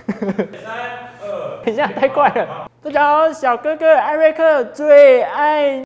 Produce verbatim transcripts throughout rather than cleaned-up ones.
三二， 等一下，太快了。大家好，小哥哥艾瑞克最爱。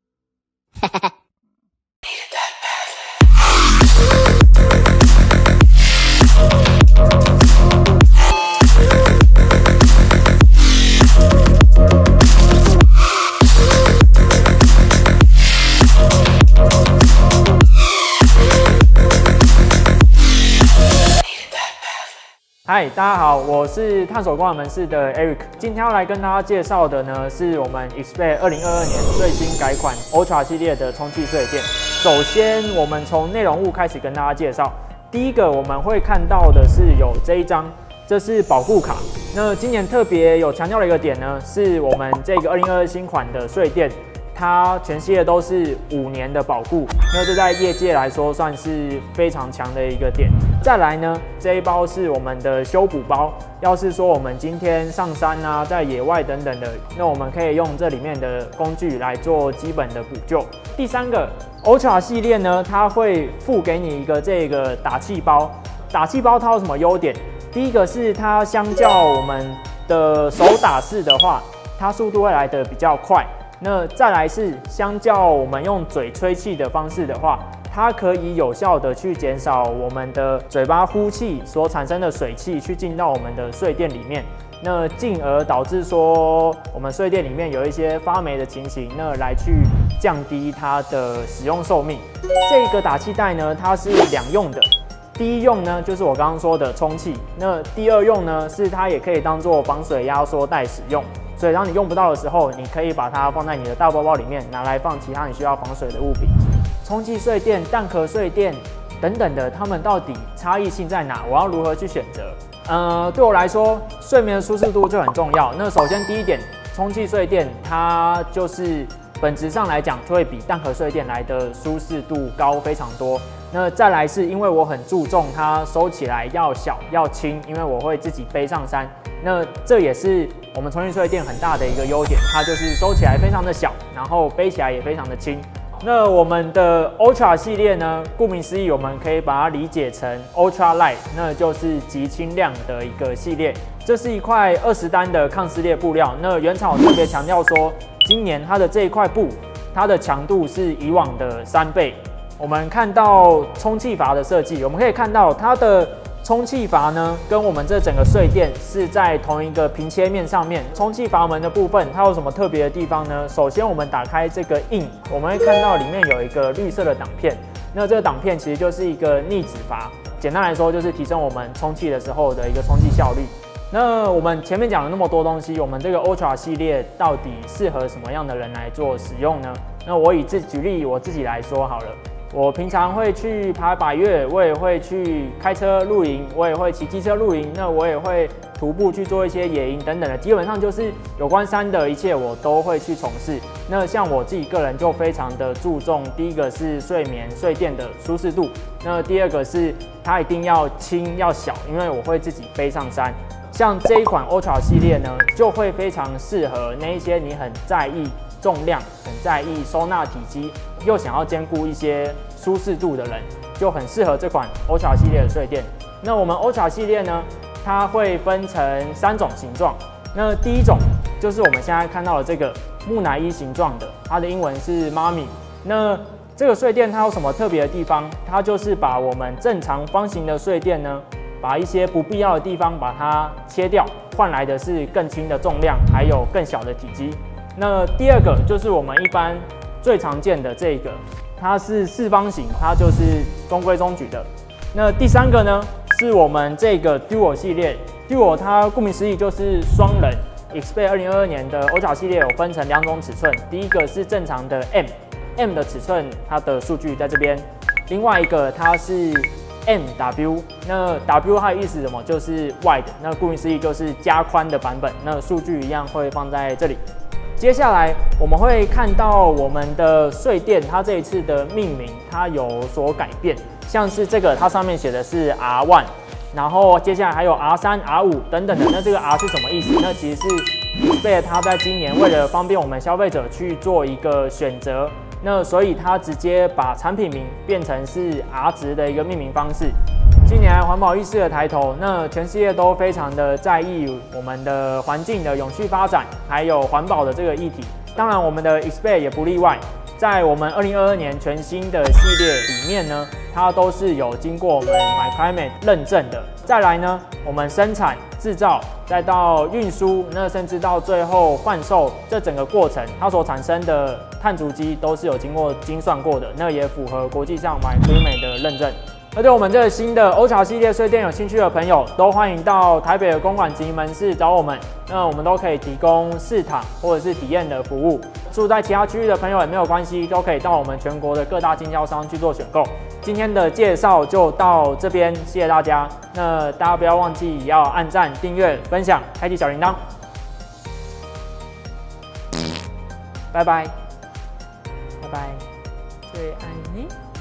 嗨，大家好，我是探索光环门市的 Eric。今天要来跟大家介绍的呢，是我们 Xpert 二零二二年最新改款 Ultra 系列的充气睡垫。首先，我们从内容物开始跟大家介绍。第一个，我们会看到的是有这一张，这是保护卡。那今年特别有强调的一个点呢，是我们这个二零二二新款的睡垫。它全系列都是五年的保固，那这在业界来说算是非常强的一个点。再来呢，这一包是我们的修补包，要是说我们今天上山啊，在野外等等的，那我们可以用这里面的工具来做基本的补救。第三个 Ultra 系列呢，它会附给你一个这个打气包。打气包它有什么优点？第一个是它相较我们的手打式的话，它速度会来得比较快。那再来是，相较我们用嘴吹气的方式的话，它可以有效的去减少我们的嘴巴呼气所产生的水汽去进到我们的睡垫里面，那进而导致说我们睡垫里面有一些发霉的情形，那来去降低它的使用寿命。这个打气袋呢，它是两用的。第一用呢，就是我刚刚说的充气；那第二用呢，是它也可以当做防水压缩袋使用。所以当你用不到的时候，你可以把它放在你的大包包里面，拿来放其他你需要防水的物品。充气睡垫、蛋壳睡垫等等的，它们到底差异性在哪？我要如何去选择？呃，对我来说，睡眠的舒适度就很重要。那首先第一点，充气睡垫它就是本质上来讲，就会比蛋壳睡垫来的舒适度高非常多。那再来是因为我很注重它收起来要小要轻，因为我会自己背上山。那这也是我们充气睡垫很大的一个优点，它就是收起来非常的小，然后背起来也非常的轻。那我们的 Ultra 系列呢，顾名思义，我们可以把它理解成 Ultra Light， 那就是极轻量的一个系列。这是一块二十单的抗撕裂布料。那原厂特别强调说，今年它的这一块布，它的强度是以往的三倍。我们看到充气阀的设计，我们可以看到它的充气阀呢，跟我们这整个睡垫是在同一个平切面上面。充气阀门的部分，它有什么特别的地方呢？首先，我们打开这个印，我们会看到里面有一个绿色的挡片。那这个挡片其实就是一个逆止阀，简单来说就是提升我们充气的时候的一个充气效率。那我们前面讲了那么多东西，我们这个 Ultra 系列到底适合什么样的人来做使用呢？那我以自举例我自己来说好了。我平常会去爬百岳，我也会去开车露营，我也会骑机车露营，那我也会徒步去做一些野营等等的，基本上就是有关山的一切我都会去从事。那像我自己个人就非常的注重，第一个是睡眠睡垫的舒适度，那第二个是它一定要轻要小，因为我会自己背上山。像这一款 Ultra 系列呢，就会非常适合那一些你很在意重量、很在意收纳体积，又想要兼顾一些舒适度的人，就很适合这款 Ultra 系列的睡垫。那我们 Ultra 系列呢，它会分成三种形状。那第一种就是我们现在看到的这个木乃伊形状的，它的英文是 Mummy。那这个睡垫它有什么特别的地方？它就是把我们正常方形的睡垫呢，把一些不必要的地方把它切掉，换来的是更轻的重量，还有更小的体积。那第二个就是我们一般最常见的这个，它是四方形，它就是中规中矩的。那第三个呢，是我们这个 Duo 系列 ，Duo 它顾名思义就是双人。Xpert 二零二二年的 Ultra 系列有分成两种尺寸，第一个是正常的 M，M 的尺寸，它的数据在这边；另外一个它是 M W， 那 W 它的意思是什么？就是 Wide， 那顾名思义就是加宽的版本，那数据一样会放在这里。接下来我们会看到我们的睡垫，它这一次的命名它有所改变，像是这个它上面写的是 R 一， 然后接下来还有 R 三、R 五 等等的。那这个 R 是什么意思？那其实是 Xpert 它在今年为了方便我们消费者去做一个选择，那所以它直接把产品名变成是 R 值的一个命名方式。 近年来环保意识的抬头，那全世界都非常的在意我们的环境的永续发展，还有环保的这个议题。当然，我们的 Xpert 也不例外。在我们二零二二年全新的系列里面呢，它都是有经过我们 MyClimate 认证的。再来呢，我们生产、制造，再到运输，那甚至到最后贩售，这整个过程，它所产生的碳足迹都是有经过精算过的，那也符合国际上 MyClimate 的认证。而对我们这个新的 Ultra 系列睡垫有兴趣的朋友，都欢迎到台北的公馆直营门市找我们，那我们都可以提供试躺或者是体验的服务。住在其他区域的朋友也没有关系，都可以到我们全国的各大经销商去做选购。今天的介绍就到这边，谢谢大家。那大家不要忘记要按赞、订阅、分享、开启小铃铛。拜拜，拜拜，最爱你。